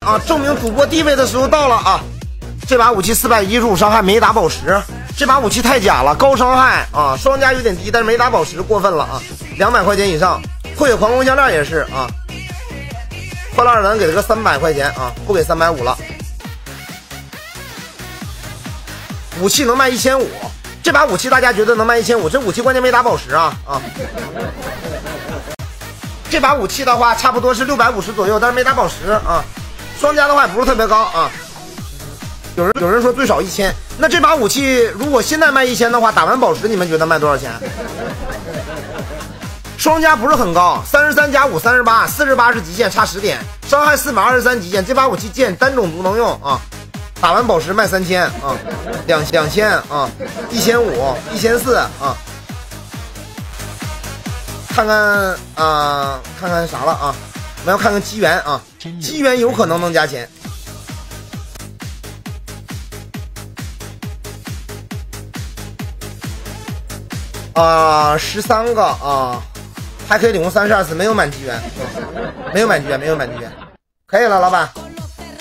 啊，证明主播地位的时候到了啊！这把武器415伤害没打宝石，这把武器太假了，高伤害啊，双加有点低，但是没打宝石，过分了啊！200块钱以上，会有狂风项链也是啊。欢乐二人给了个300块钱啊，不给350了。武器能卖1500，这把武器大家觉得能卖1500？这武器关键没打宝石啊啊！这把武器的话，差不多是650左右，但是没打宝石啊。双加的话也不是特别高啊。有人说最少1000，那这把武器如果现在卖1000的话，打完宝石你们觉得卖多少钱？双加不是很高，33加5 38，48是极限，差10点，伤害423极限。这把武器剑单种族能用啊，打完宝石卖3000啊，2000啊，1500、1400啊。看看啥了啊？我们要看看机缘啊，机缘有可能能加钱。13个啊，还可以领用32次，没有满机缘，没有满机缘，可以了，老板。